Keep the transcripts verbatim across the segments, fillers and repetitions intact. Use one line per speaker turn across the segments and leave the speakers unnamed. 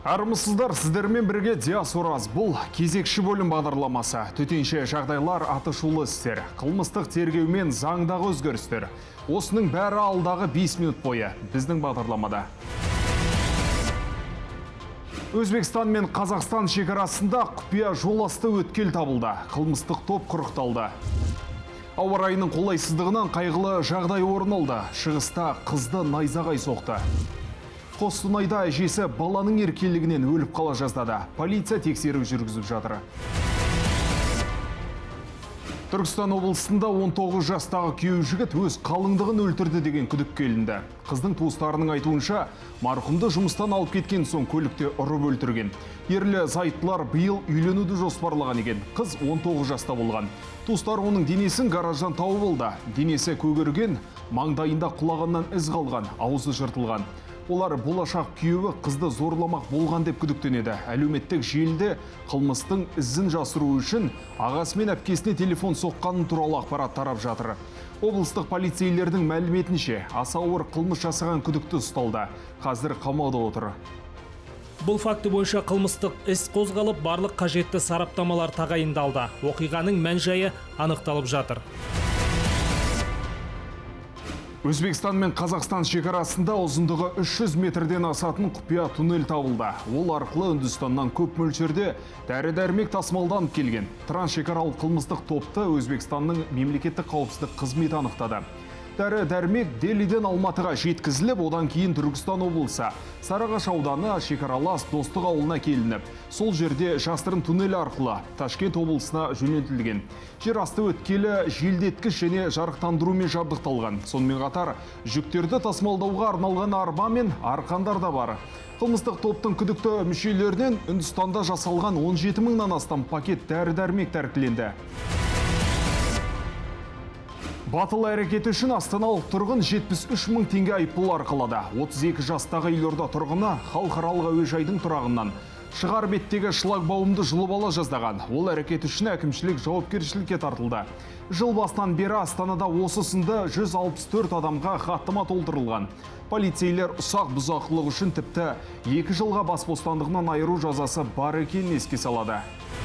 Армысыздар, сіздермен бірге Диас Ораз. Бұл кезекші бөлім бағдарламасы. Төтенше жағдайлар, атышулы істер, қылмыстық тергеумен заңдағы өзгерістер. Осының бәрі алдағы бес минут бойы біздің бағдарламада. Өзбекстан мен Қазақстан шекарасында құпия жоласты өткел табылды. Қылмыстық топ құрықталды. Ауа райының қолайсыздығынан қайғылы жағдай орын алды. Шығыста қызды найзағай соқты. Қостанайда әжесі баланың еркелігінен өліп қала жаздады. Полиция тексеру жүргізіп жатыр. Түркістан облысында он тоғыз жастағы күйеу жігіт өз қалыңдығын өлтірді деген күдікке ілінді. Қыздың туыстарының айтуынша, марқұмды жұмыстан алып кеткен соң көлікте ұрып өлтірген. Ерлі зайыптылар биыл үйленуді жоспарлаған екен. Қыз он тоғыз жаста болған. Туыстар оның денесін гараждан тауып алды. Денесі көгерген, маңдайында құлағаннан із қалған, аузы жыртылған. Олар болашақ күйеуі қызды зорламақ болған деп күдіктенеді. Әлеуметтік желіде қылмыстың ізін жасыру үшін ағасы мен әпкесіне телефон соққаны туралы ақпарат тарап жатыр. Облыстық полицейлердің мәліметінше, аса ауыр қылмыс жасаған күдікті ұсталды. Қазір қамауда отыр.
Бұл факті бойынша қылмыстық іс қозғалып, барлық қажетті сараптамалар тағайындалды. Оқиғаның мән-жайы анықталып жатыр.
Өзбекстан мен Қазақстан шекарасында ұзындығы үш жүз метрден асатын құпия туннель табылды. Ол арқылы Үндістаннан көп мөлшерде дәрі-дәрмек тасымалданып келген. Трансшекаралық қылмыстық топты Өзбекстанның мемлекеттік қауіпсіздік қызметі анықтады. Дәрі-дәрмек Делиден Алматыға жеткізіліп, одан кейін Түркістан облысы Сарыағаш ауданы шекаралас Достық ауылына келініп, сол жерде жасырын туннель арқылы Ташкент облысына жөнелтілген. Жер асты өткелі желдеткіш және жарықтандырумен жабдықталған. Сонымен қатар жүктерді тасымалдауға арналған арба мен арқандар да бар. Қылмыстық топтың күдікті мүшелерінен Үндістанда жасалған он жеті мыңнан астам пакет дәрі-дәрмек тәркіленді. Батыл әрекеті үшін астаналық тұрғын жетпіс үш мың теңге айыппұл арқалады. отыз екі жастағы елорда тұрғыны халықаралық әуежайдың тұрағынан шығар беттегі шлагбаумды жұлып ала жаздаған. Ол әрекет үшін әкімшілік жауапкершілікке тартылды. Жыл басынан бері Астанада осы сынды жүз алпыс төрт адамға хаттама толтырылған. Полицейлер ұсақ бұзақылық үшін тіпті екі жылға бас бостандығынан айыру жазасы бар екенін еске салады.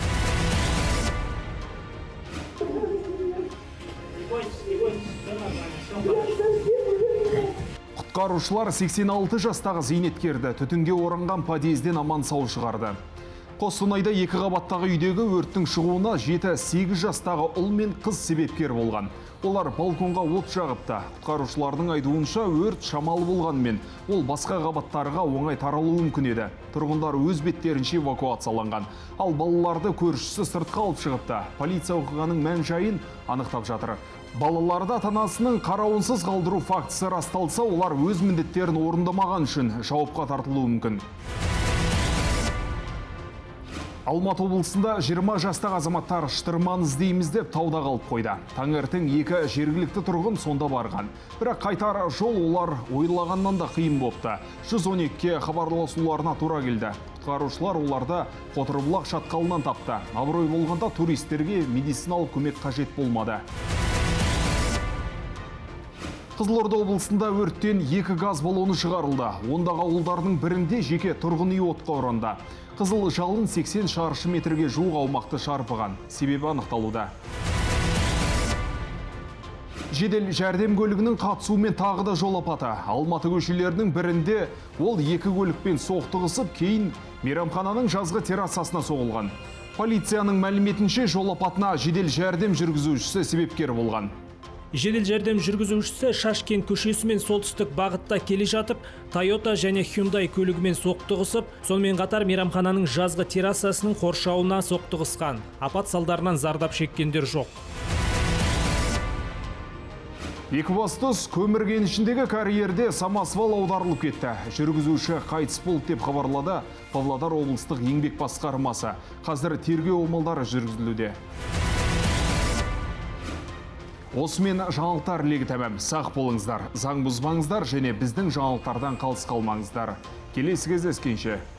Құтқарушылар сексен алты жастағы зейнеткерді түтінге оранған подъезден аман сау шығарды. Қостанайда екі қабаттағы үйдегі өрттің шығуына жеті сегіз жастағы ұл мен қыз себепкер болған. Олар балконға от жағыпты. Құтқарушылардың айтуынша өрт шамалы болғанмен, ол басқа қабаттарға оңай таралуы мүмкін еді. Тұрғындар өз беттерінше эвакуацияланған. Ал балаларды көршісі сыртқа алып шығыпты. Полиция оқиғаның мән-жайын анықтап жатыр. Балаларды ата-анасының қарауынсыз қалдыру фактісі расталса, олар өз міндеттерін орындамаған үшін жауапқа тартылуы мүмкін. Алматы облысында жиырма жастағы азаматтар шытырман іздейміз деп тауда қалып қойды. Таңертең екі жергілікті тұрғын сонда барған. Бірақ қайтар жол олар ойлағаннан да қиын бопты. жүз он екіге хабарласуларына тура келді. Құтқарушылар оларды Қотырбұлақ шатқалынан тапты. Абырой болғанда туристерге медициналық көмек қажет болмады. Қызылорда облысында өрттен екі газ баллоны шығарылды. Ондағы ауылдардың бірінде жеке тұрғын үй отқа оранды. Қызыл жалын сексен шаршы метрге жуық аумақты шарпыған. Себебі анықталуда. Жедел жәрдем көлігінің қатысуымен тағы да жол апаты. Алматы көшелерінің бірінде ол екі көлікпен соқтығысып, кейін мейрамхананың жазғы террасасына соғылған. Полицияның мәліметінше жол апатына жедел жәрдем жүргізушісі себепкер болған.
Жедел жәрдем жүргізушісі Шашкент көшесімен солтүстік бағытта келе жатып, Toyota және Hyundai көлігімен соқтығысып, сонымен қатар мейрамхананың жазғы террасасының қоршауына соқтығысқан. Апат салдарынан зардап шеккендер жоқ.
Екібастұз көмір кенішіндегі карьерде самосвал аударылып кетті. Жүргізуші қайтыс болды деп хабарлады Павлодар облыстық еңбек басқармасы. Қазір тергеу амалдары жүргізілуде. Осымен жаңалықтар легі тәмам. Сақ болыңыздар, заң бұзбаңыздар және біздің жаңалықтардан қалыс қалмаңыздар. Келесі кездескенше.